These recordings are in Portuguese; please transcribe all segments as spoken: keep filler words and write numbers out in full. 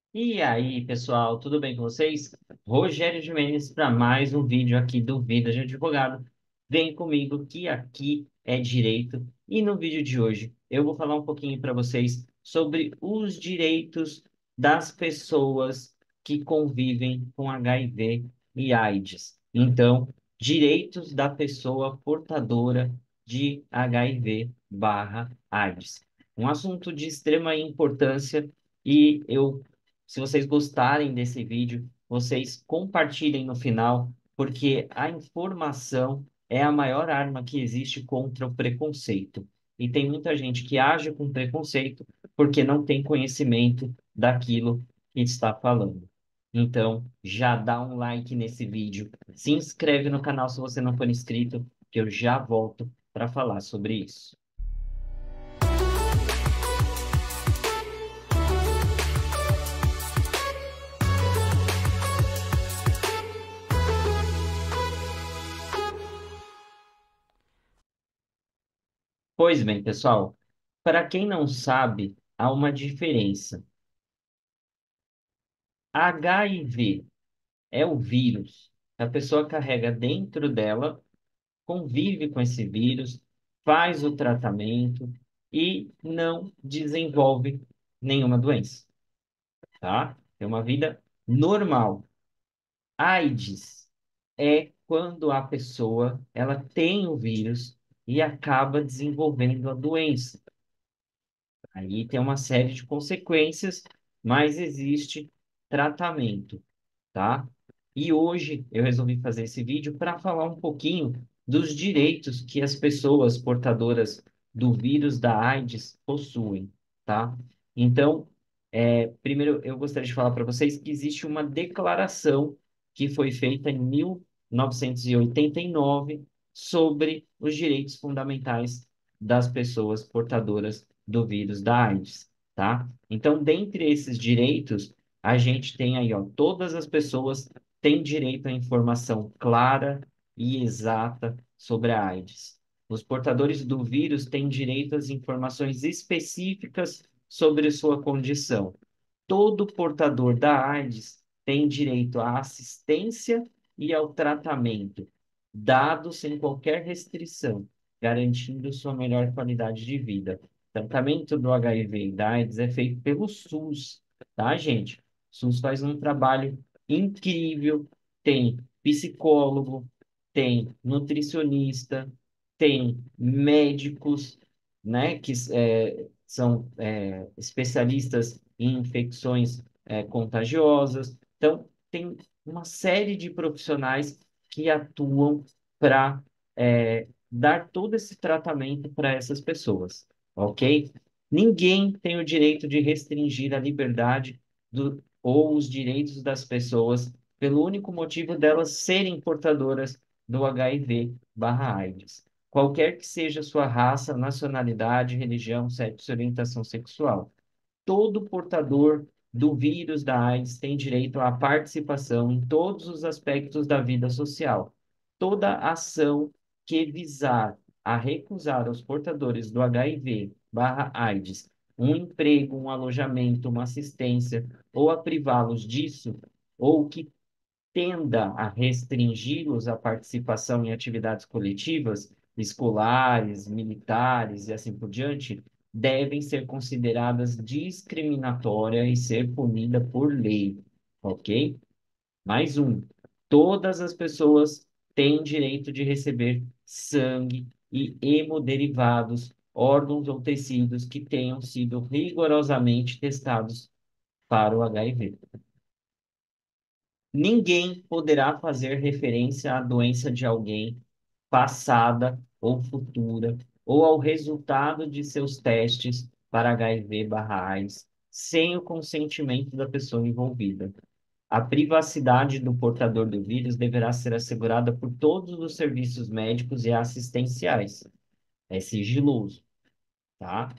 E aí, pessoal, tudo bem com vocês? Rogério Gimenez para mais um vídeo aqui do Vida de Advogado. Vem comigo que aqui é direito. E no vídeo de hoje eu vou falar um pouquinho para vocês sobre os direitos das pessoas que convivem com H I V e AIDS. Então, direitos da pessoa portadora de H I V barra AIDS. Um assunto de extrema importância e eu se vocês gostarem desse vídeo, vocês compartilhem no final, porque a informação é a maior arma que existe contra o preconceito. E tem muita gente que age com preconceito porque não tem conhecimento daquilo que está falando. Então, já dá um like nesse vídeo, se inscreve no canal se você não for inscrito, que eu já volto para falar sobre isso. Pois bem, pessoal, para quem não sabe, há uma diferença. H I V é o vírus que a pessoa carrega dentro dela, convive com esse vírus, faz o tratamento e não desenvolve nenhuma doença, tá? É uma vida normal. AIDS é quando a pessoa ela tem o vírus e acaba desenvolvendo a doença. Aí tem uma série de consequências, mas existe tratamento, tá? E hoje eu resolvi fazer esse vídeo para falar um pouquinho dos direitos que as pessoas portadoras do vírus da AIDS possuem, tá? Então, é, primeiro eu gostaria de falar para vocês que existe uma declaração que foi feita em mil novecentos e oitenta e nove sobre os direitos fundamentais das pessoas portadoras do vírus da AIDS, tá? Então, dentre esses direitos, a gente tem aí, ó, todas as pessoas têm direito à informação clara e exata sobre a AIDS. Os portadores do vírus têm direito às informações específicas sobre sua condição. Todo portador da AIDS tem direito à assistência e ao tratamento, dado sem qualquer restrição, garantindo sua melhor qualidade de vida. O tratamento do H I V e da AIDS é feito pelo SUS, tá, gente? O SUS faz um trabalho incrível, tem psicólogo, tem nutricionista, tem médicos, né, que é, são é, especialistas em infecções é, contagiosas. Então, tem uma série de profissionais que atuam para dar todo esse tratamento para essas pessoas, ok? Ninguém tem o direito de restringir a liberdade do, ou os direitos das pessoas pelo único motivo delas serem portadoras do H I V barra AIDS. Qualquer que seja sua raça, nacionalidade, religião, sexo e orientação sexual. Todo portador do vírus da AIDS tem direito à participação em todos os aspectos da vida social. Toda ação que visar a recusar aos portadores do H I V barra AIDS um emprego, um alojamento, uma assistência, ou a privá-los disso, ou que tenda a restringi-los à participação em atividades coletivas, escolares, militares e assim por diante, devem ser consideradas discriminatórias e ser punida por lei, ok? Mais um. Todas as pessoas têm direito de receber sangue e hemoderivados, órgãos ou tecidos que tenham sido rigorosamente testados para o H I V. Ninguém poderá fazer referência à doença de alguém, passada ou futura, ou ao resultado de seus testes para H I V/AIDS, sem o consentimento da pessoa envolvida. A privacidade do portador do vírus deverá ser assegurada por todos os serviços médicos e assistenciais. É sigiloso, tá?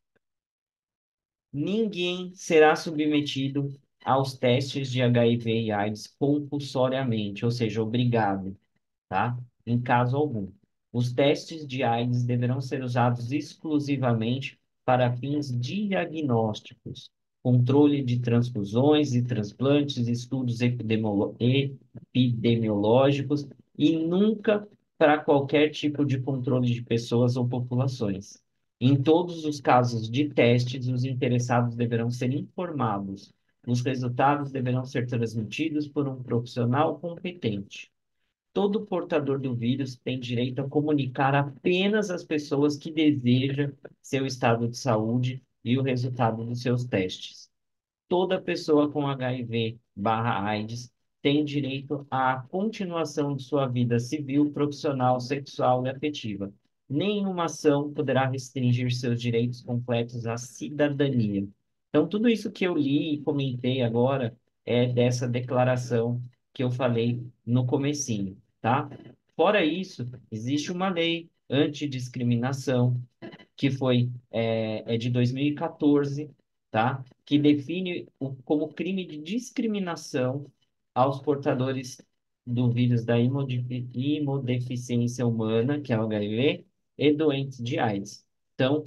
Ninguém será submetido aos testes de H I V e AIDS compulsoriamente, ou seja, obrigado, tá? Em caso algum. Os testes de AIDS deverão ser usados exclusivamente para fins diagnósticos. controle de transfusões e transplantes, estudos epidemiolo- epidemiológicos e nunca para qualquer tipo de controle de pessoas ou populações. Em todos os casos de testes, os interessados deverão ser informados. Os resultados deverão ser transmitidos por um profissional competente. Todo portador do vírus tem direito a comunicar apenas às pessoas que deseja seu estado de saúde e o resultado dos seus testes. Toda pessoa com H I V barra AIDS tem direito à continuação de sua vida civil, profissional, sexual e afetiva. Nenhuma ação poderá restringir seus direitos completos à cidadania. Então, tudo isso que eu li e comentei agora é dessa declaração que eu falei no comecinho, tá? Fora isso, existe uma lei antidiscriminação, que foi é, é de dois mil e quatorze, tá? Que define o, como crime de discriminação aos portadores do vírus da imode- imunodeficiência humana, que é o H I V, e doentes de AIDS. Então,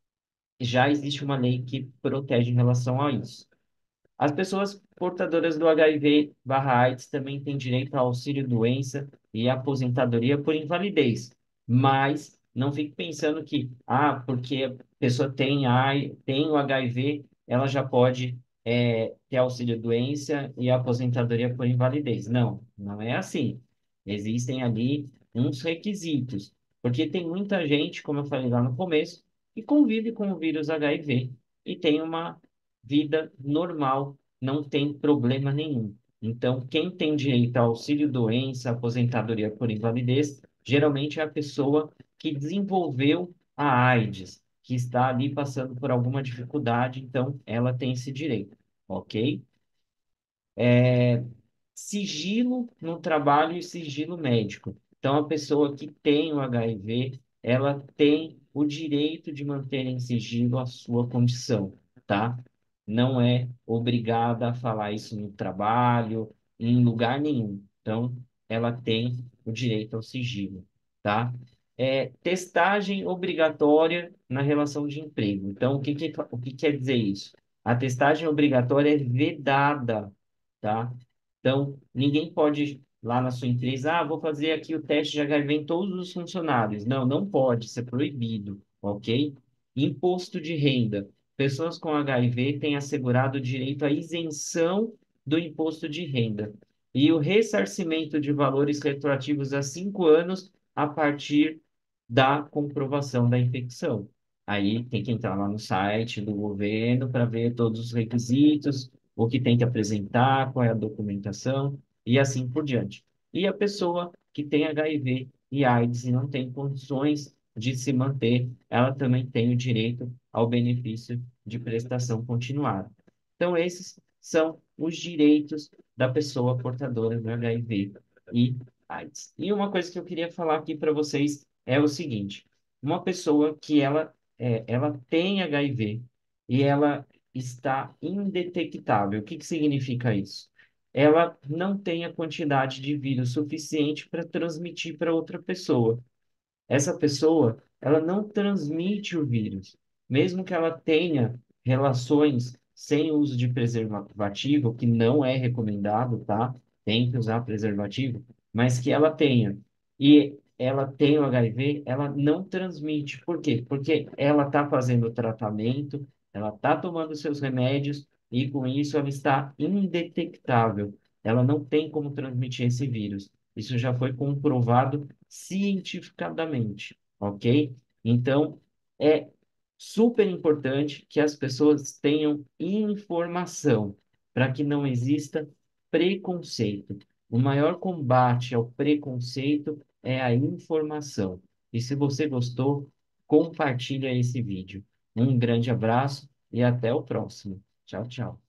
já existe uma lei que protege em relação a isso. As pessoas portadoras do H I V/AIDS também têm direito ao auxílio-doença e aposentadoria por invalidez. Mas não fique pensando que, ah, porque a pessoa tem, ai- tem o H I V, ela já pode é, ter auxílio-doença e aposentadoria por invalidez. Não, não é assim. Existem ali uns requisitos. Porque tem muita gente, como eu falei lá no começo, que convive com o vírus H I V e tem uma vida normal, não tem problema nenhum. Então, quem tem direito ao auxílio-doença, aposentadoria por invalidez, geralmente é a pessoa que desenvolveu a AIDS, que está ali passando por alguma dificuldade, então ela tem esse direito, ok? Sigilo no trabalho e sigilo médico. Então, a pessoa que tem o H I V, ela tem o direito de manter em sigilo a sua condição, tá? Não é obrigada a falar isso no trabalho, em lugar nenhum. Então, ela tem o direito ao sigilo, tá? É, testagem obrigatória na relação de emprego. Então, o que que, o que quer dizer isso? A testagem obrigatória é vedada, tá? Então, ninguém pode lá na sua empresa, ah, vou fazer aqui o teste de H I V em todos os funcionários. Não, não pode, isso é proibido, ok? Imposto de renda. Pessoas com H I V têm assegurado o direito à isenção do imposto de renda e o ressarcimento de valores retroativos a cinco anos a partir da comprovação da infecção. Aí tem que entrar lá no site do governo para ver todos os requisitos, o que tem que apresentar, qual é a documentação e assim por diante. E a pessoa que tem H I V e AIDS e não tem condições de se manter, ela também tem o direito ao benefício de prestação continuada. Então, esses são os direitos da pessoa portadora do H I V e AIDS. E uma coisa que eu queria falar aqui para vocês é o seguinte: uma pessoa que ela, é, ela tem H I V e ela está indetectável. O que que significa isso? Ela não tem a quantidade de vírus suficiente para transmitir para outra pessoa. Essa pessoa, ela não transmite o vírus, mesmo que ela tenha relações sem uso de preservativo, que não é recomendado, tá? Tem que usar preservativo, mas que ela tenha. E ela tem o H I V, ela não transmite. Por quê? Porque ela está fazendo o tratamento, ela está tomando seus remédios e com isso ela está indetectável. Ela não tem como transmitir esse vírus. Isso já foi comprovado cientificadamente, ok? Então, é super importante que as pessoas tenham informação para que não exista preconceito. O maior combate ao preconceito é a informação. E se você gostou, compartilha esse vídeo. Um grande abraço e até o próximo. Tchau, tchau.